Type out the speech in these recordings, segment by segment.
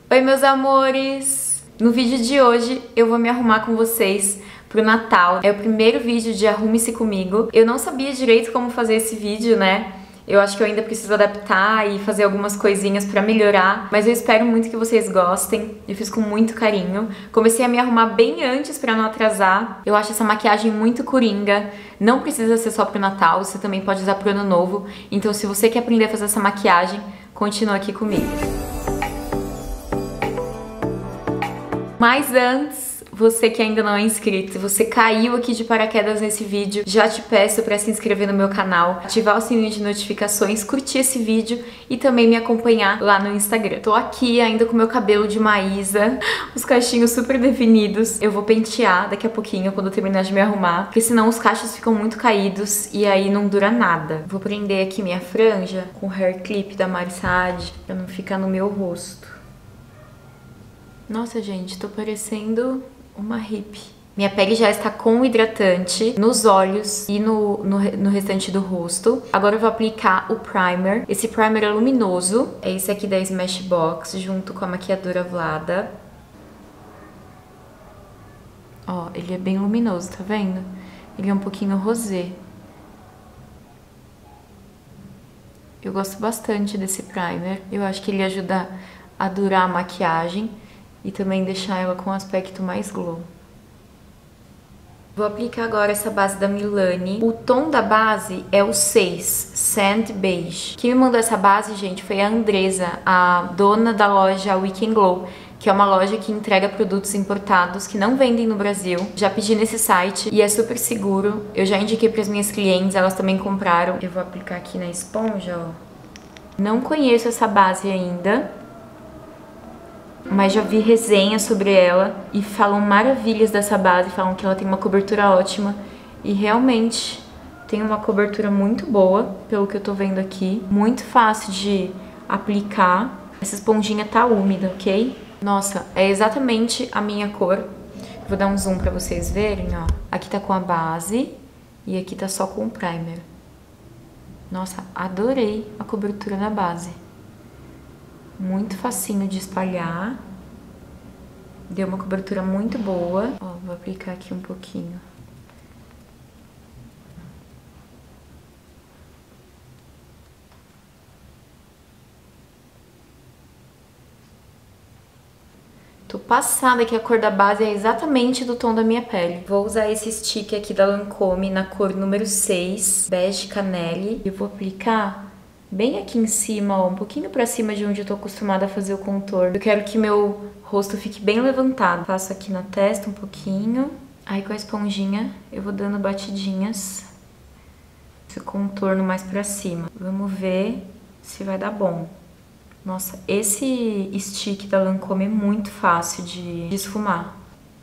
Oi, meus amores! No vídeo de hoje eu vou me arrumar com vocês pro Natal. É o primeiro vídeo de Arrume-se Comigo. Eu não sabia direito como fazer esse vídeo, né? Eu acho que eu ainda preciso adaptar e fazer algumas coisinhas pra melhorar, mas eu espero muito que vocês gostem. Eu fiz com muito carinho. Comecei a me arrumar bem antes pra não atrasar. Eu acho essa maquiagem muito coringa. Não precisa ser só pro Natal, você também pode usar pro Ano Novo. Então se você quer aprender a fazer essa maquiagem, continua aqui comigo. Mas antes, você que ainda não é inscrito, se você caiu aqui de paraquedas nesse vídeo, já te peço para se inscrever no meu canal, ativar o sininho de notificações, curtir esse vídeo e também me acompanhar lá no Instagram. Tô aqui ainda com meu cabelo de Maísa, os cachinhos super definidos. Eu vou pentear daqui a pouquinho quando eu terminar de me arrumar, porque senão os cachos ficam muito caídos e aí não dura nada. Vou prender aqui minha franja com o hair clip da Mari Saad pra não ficar no meu rosto. Nossa, gente, tô parecendo uma hippie. Minha pele já está com hidratante nos olhos e no restante do rosto. Agora eu vou aplicar o primer. Esse primer é luminoso. É esse aqui da Smashbox, junto com a maquiadora Vlada. Ó, ele é bem luminoso, tá vendo? Ele é um pouquinho rosé. Eu gosto bastante desse primer. Eu acho que ele ajuda a durar a maquiagem e também deixar ela com um aspecto mais glow. Vou aplicar agora essa base da Milani. O tom da base é o 6, Sand Beige. Quem me mandou essa base, gente, foi a Andresa, a dona da loja Weekend Glow, que é uma loja que entrega produtos importados que não vendem no Brasil. Já pedi nesse site e é super seguro. Eu já indiquei para as minhas clientes, elas também compraram. Eu vou aplicar aqui na esponja, ó. Não conheço essa base ainda, mas já vi resenhas sobre ela e falam maravilhas dessa base, falam que ela tem uma cobertura ótima e realmente tem uma cobertura muito boa, pelo que eu tô vendo aqui. Muito fácil de aplicar. Essa esponjinha tá úmida, ok? Nossa, é exatamente a minha cor. Vou dar um zoom pra vocês verem, ó. Aqui tá com a base e aqui tá só com o primer. Nossa, adorei a cobertura da base. Muito facinho de espalhar. Deu uma cobertura muito boa. Ó, vou aplicar aqui um pouquinho. Tô passada que a cor da base é exatamente do tom da minha pele. Vou usar esse stick aqui da Lancôme na cor número 6, bege canelle. E vou aplicar bem aqui em cima, ó, um pouquinho pra cima de onde eu tô acostumada a fazer o contorno. Eu quero que meu rosto fique bem levantado. Faço aqui na testa um pouquinho. Aí com a esponjinha eu vou dando batidinhas. Esse contorno mais pra cima. Vamos ver se vai dar bom. Nossa, esse stick da Lancôme é muito fácil de esfumar.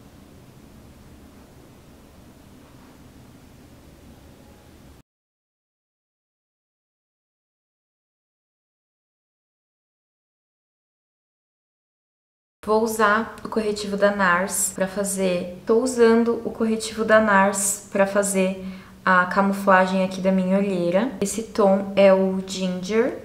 Vou usar o corretivo da NARS para fazer... Tô usando o corretivo da NARS para fazer a camuflagem aqui da minha olheira. Esse tom é o Ginger.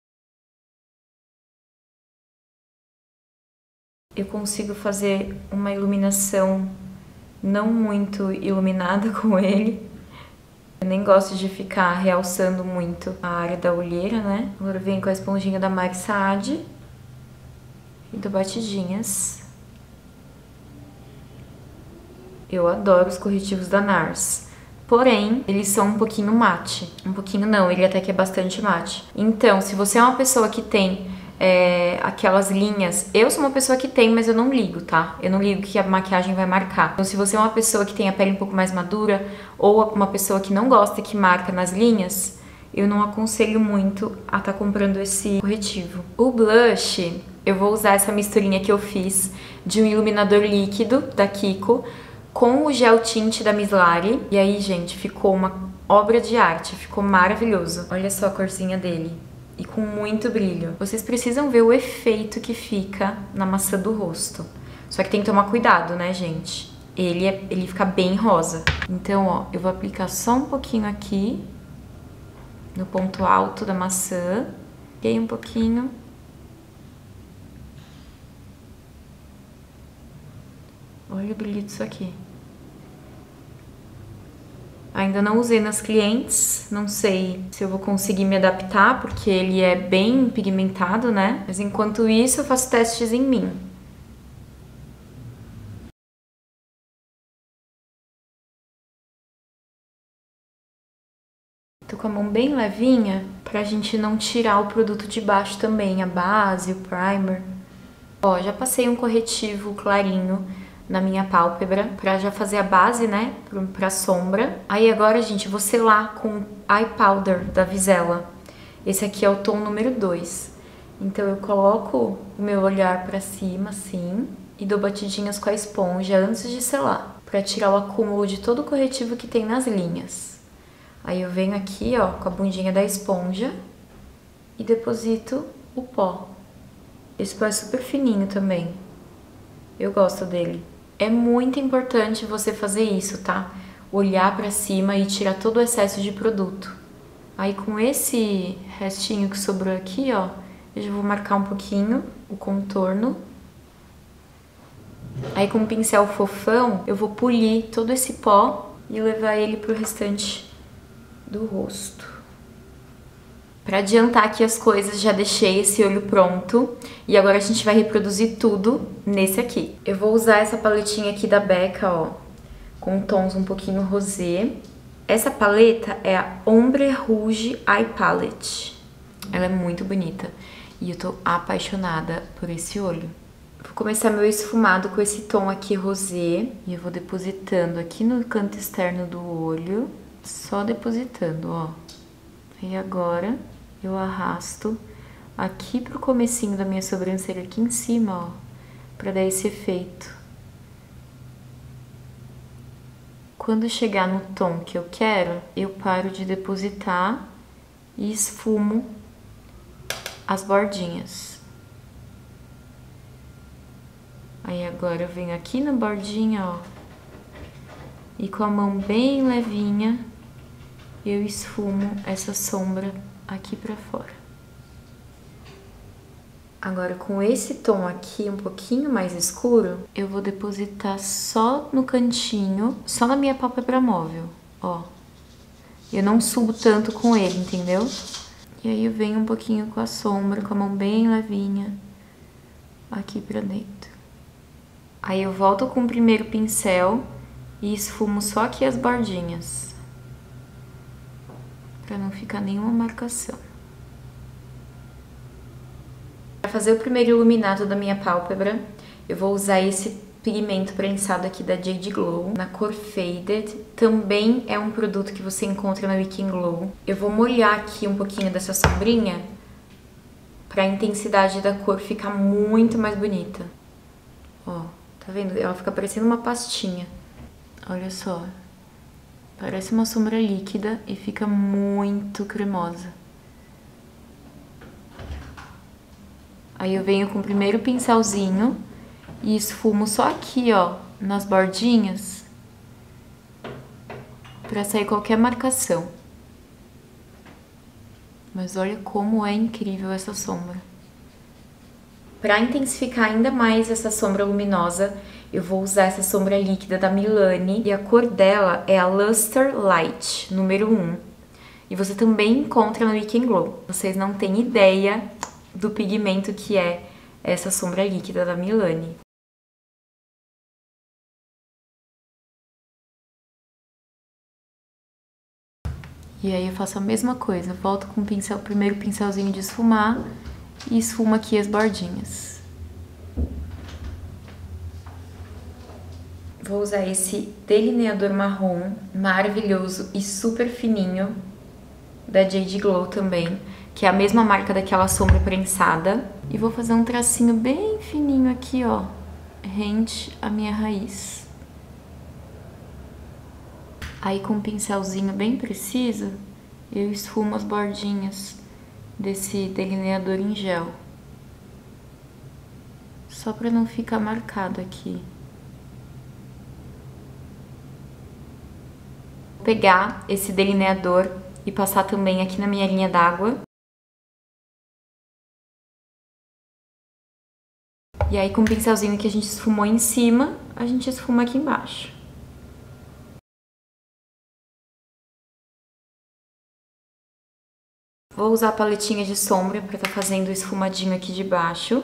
Eu consigo fazer uma iluminação não muito iluminada com ele. Eu nem gosto de ficar realçando muito a área da olheira, né? Agora eu venho com a esponjinha da Mari Saad. E dou batidinhas. Eu adoro os corretivos da NARS. Porém, eles são um pouquinho mate. Um pouquinho não, ele até que é bastante mate. Então, se você é uma pessoa que tem aquelas linhas... Eu sou uma pessoa que tem, mas eu não ligo, tá? Eu não ligo que a maquiagem vai marcar. Então, se você é uma pessoa que tem a pele um pouco mais madura, ou uma pessoa que não gosta que marca nas linhas, eu não aconselho muito a estar comprando esse corretivo. O blush... Eu vou usar essa misturinha que eu fiz de um iluminador líquido da Kiko com o gel tint da Mislari. E aí, gente, ficou uma obra de arte, ficou maravilhoso. Olha só a corzinha dele. E com muito brilho. Vocês precisam ver o efeito que fica na maçã do rosto. Só que tem que tomar cuidado, né, gente? Ele fica bem rosa. Então, ó, eu vou aplicar só um pouquinho aqui, no ponto alto da maçã. E aí um pouquinho Olha o brilho disso aqui. Ainda não usei nas clientes, não sei se eu vou conseguir me adaptar, porque ele é bem pigmentado, né? Mas enquanto isso eu faço testes em mim. Tô com a mão bem levinha, pra gente não tirar o produto de baixo também, a base, o primer. Ó, já passei um corretivo clarinho na minha pálpebra pra já fazer a base, né, pra sombra. Aí agora, gente, eu vou selar com Eye Powder da Vizela. Esse aqui é o tom número 2. Então eu coloco o meu olhar pra cima, assim, e dou batidinhas com a esponja antes de selar, pra tirar o acúmulo de todo o corretivo que tem nas linhas. Aí eu venho aqui, ó, com a bundinha da esponja e deposito o pó. Esse pó é super fininho também. Eu gosto dele. É muito importante você fazer isso, tá? Olhar pra cima e tirar todo o excesso de produto. Aí com esse restinho que sobrou aqui, ó, eu já vou marcar um pouquinho o contorno. Aí com um pincel fofão, eu vou polir todo esse pó e levar ele pro restante do rosto. Pra adiantar aqui as coisas, já deixei esse olho pronto. E agora a gente vai reproduzir tudo nesse aqui. Eu vou usar essa paletinha aqui da Becca, ó, com tons um pouquinho rosé. Essa paleta é a Ombre Rouge Eye Palette. Ela é muito bonita. E eu tô apaixonada por esse olho. Vou começar meu esfumado com esse tom aqui rosé. E eu vou depositando aqui no canto externo do olho. Só depositando, ó. E agora eu arrasto aqui pro comecinho da minha sobrancelha, aqui em cima, ó, pra dar esse efeito. Quando chegar no tom que eu quero, eu paro de depositar e esfumo as bordinhas. Aí agora eu venho aqui na bordinha, ó, e com a mão bem levinha, eu esfumo essa sombra aqui pra fora. Agora, com esse tom aqui um pouquinho mais escuro, eu vou depositar só no cantinho, só na minha pálpebra móvel, ó. Eu não subo tanto com ele, entendeu? E aí eu venho um pouquinho com a sombra, com a mão bem levinha, aqui pra dentro. Aí eu volto com o primeiro pincel e esfumo só aqui as bordinhas, pra não ficar nenhuma marcação. Para fazer o primeiro iluminado da minha pálpebra, eu vou usar esse pigmento prensado aqui da Jade Glow, na cor Faded. Também é um produto que você encontra na Weekend Glow. Eu vou molhar aqui um pouquinho dessa sombrinha, para a intensidade da cor ficar muito mais bonita. Ó, tá vendo? Ela fica parecendo uma pastinha. Olha só. Parece uma sombra líquida e fica muito cremosa. Aí eu venho com o primeiro pincelzinho e esfumo só aqui, ó, nas bordinhas, pra sair qualquer marcação. Mas olha como é incrível essa sombra. Pra intensificar ainda mais essa sombra luminosa, eu vou usar essa sombra líquida da Milani e a cor dela é a Luster Light, número 1. E você também encontra no Weekend Glow. Vocês não têm ideia do pigmento que é essa sombra líquida da Milani. E aí eu faço a mesma coisa, volto com o pincel, primeiro pincelzinho de esfumar e esfumo aqui as bordinhas. Vou usar esse delineador marrom maravilhoso e super fininho da Jade Glow também, que é a mesma marca daquela sombra prensada. E vou fazer um tracinho bem fininho aqui, ó, rente à minha raiz. Aí com um pincelzinho bem preciso, eu esfumo as bordinhas desse delineador em gel. Só pra não ficar marcado aqui. Vou pegar esse delineador e passar também aqui na minha linha d'água. E aí com o pincelzinho que a gente esfumou em cima, a gente esfuma aqui embaixo. Vou usar a paletinha de sombra para estar fazendo o esfumadinho aqui de baixo.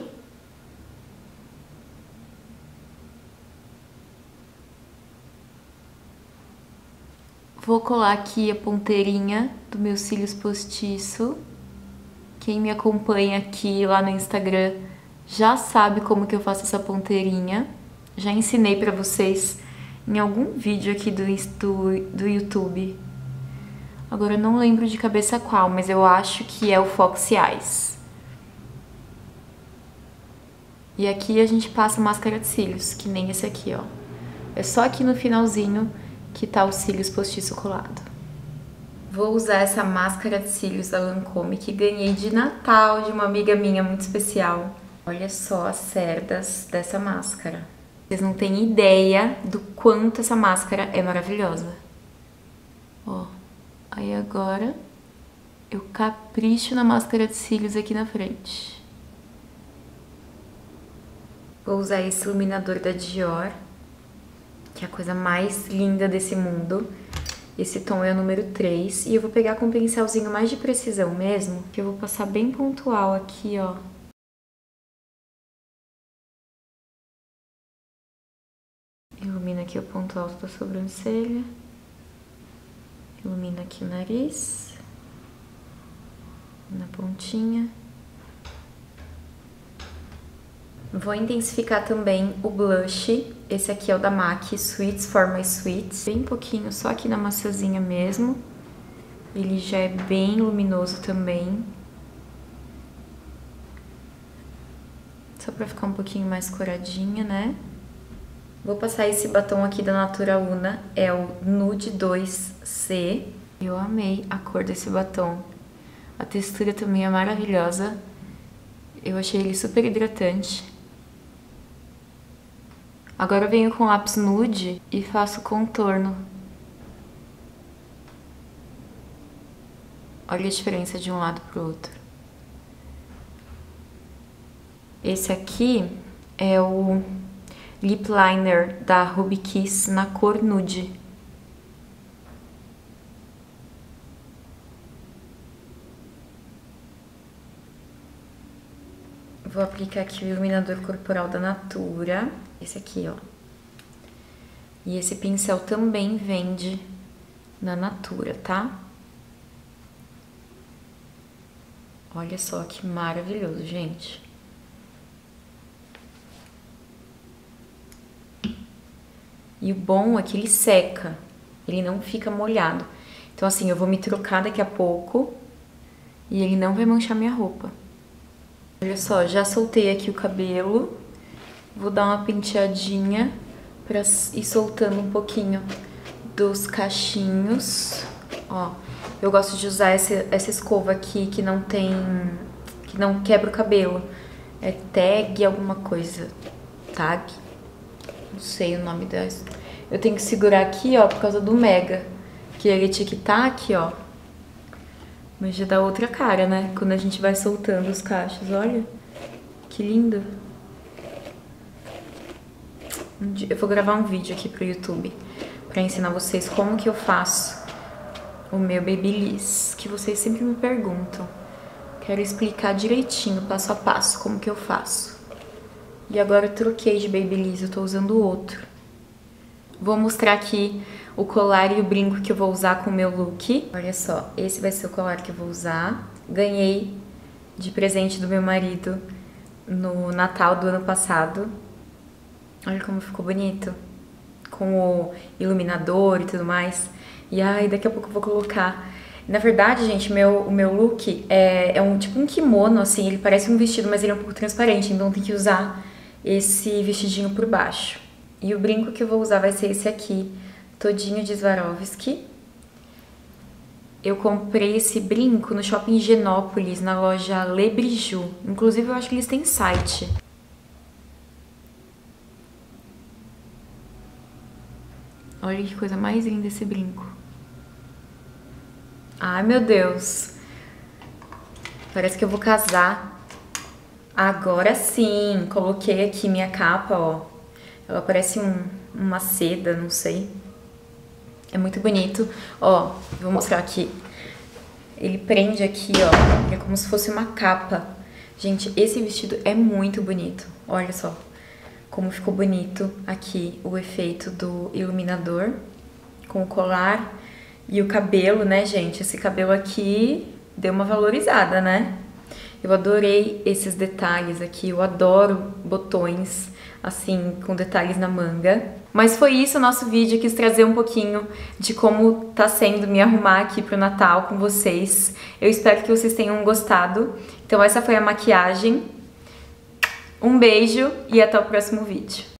Vou colar aqui a ponteirinha dos meus cílios postiço. Quem me acompanha aqui lá no Instagram já sabe como que eu faço essa ponteirinha. Já ensinei pra vocês em algum vídeo aqui do YouTube. Agora eu não lembro de cabeça qual, mas eu acho que é o Fox Eyes. E aqui a gente passa máscara de cílios, que nem esse aqui, ó. É só aqui no finalzinho que tá os cílios postiço colado. Vou usar essa máscara de cílios da Lancôme que ganhei de Natal de uma amiga minha muito especial. Olha só as cerdas dessa máscara. Vocês não têm ideia do quanto essa máscara é maravilhosa. Ó, aí agora eu capricho na máscara de cílios aqui na frente. Vou usar esse iluminador da Dior, que é a coisa mais linda desse mundo. Esse tom é o número 3 e eu vou pegar com um pincelzinho mais de precisão mesmo, que eu vou passar bem pontual aqui, ó. Ilumina aqui o ponto alto da sobrancelha. Ilumina aqui o nariz. Na pontinha. Vou intensificar também o blush. Esse aqui é o da MAC, Sweets for My Sweets. Bem pouquinho, só aqui na maçãzinha mesmo. Ele já é bem luminoso também. Só pra ficar um pouquinho mais coradinha, né? Vou passar esse batom aqui da Natura Una, é o Nude 2C. Eu amei a cor desse batom. A textura também é maravilhosa. Eu achei ele super hidratante. Agora eu venho com lápis nude e faço contorno. Olha a diferença de um lado pro outro. Esse aqui é o Lip Liner da Ruby Kiss na cor nude. Vou aplicar aqui o iluminador corporal da Natura. Esse aqui, ó. E esse pincel também vende na Natura, tá? Olha só que maravilhoso, gente. E o bom é que ele seca, ele não fica molhado. Então assim, eu vou me trocar daqui a pouco e ele não vai manchar minha roupa. Olha só, já soltei aqui o cabelo. Vou dar uma penteadinha pra ir soltando um pouquinho dos cachinhos. Ó, eu gosto de usar essa escova aqui que não quebra o cabelo. É tag alguma coisa. Tag? Não sei o nome dessa. Eu tenho que segurar aqui, ó, por causa do Mega. Que ele tinha que estar aqui, ó. Mas já dá outra cara, né? Quando a gente vai soltando os cachos, olha. Que lindo. Eu vou gravar um vídeo aqui pro YouTube pra ensinar vocês como que eu faço o meu Babyliss, que vocês sempre me perguntam. Quero explicar direitinho, passo a passo, como que eu faço. E agora eu troquei de Babyliss, eu tô usando outro. Vou mostrar aqui o colar e o brinco que eu vou usar com o meu look. Olha só, esse vai ser o colar que eu vou usar. Ganhei de presente do meu marido no Natal do ano passado. Olha como ficou bonito. Com o iluminador e tudo mais. E ai, daqui a pouco eu vou colocar. Na verdade, gente, o meu look é tipo um kimono, assim. Ele parece um vestido, mas ele é um pouco transparente. Então tem que usar esse vestidinho por baixo. E o brinco que eu vou usar vai ser esse aqui, todinho de Swarovski. Eu comprei esse brinco no Shopping Higienópolis, na loja Le Bijou. Inclusive, eu acho que eles têm site. Olha que coisa mais linda esse brinco. Ai, meu Deus. Parece que eu vou casar. Agora sim, coloquei aqui minha capa, ó. Ela parece uma seda, não sei. É muito bonito. Ó, vou mostrar aqui. Ele prende aqui, ó. É como se fosse uma capa. Gente, esse vestido é muito bonito. Olha só como ficou bonito aqui o efeito do iluminador com o colar e o cabelo, né, gente? Esse cabelo aqui deu uma valorizada, né? Eu adorei esses detalhes aqui, eu adoro botões assim, com detalhes na manga. Mas foi isso o nosso vídeo, eu quis trazer um pouquinho de como tá sendo me arrumar aqui pro Natal com vocês. Eu espero que vocês tenham gostado. Então essa foi a maquiagem. Um beijo e até o próximo vídeo.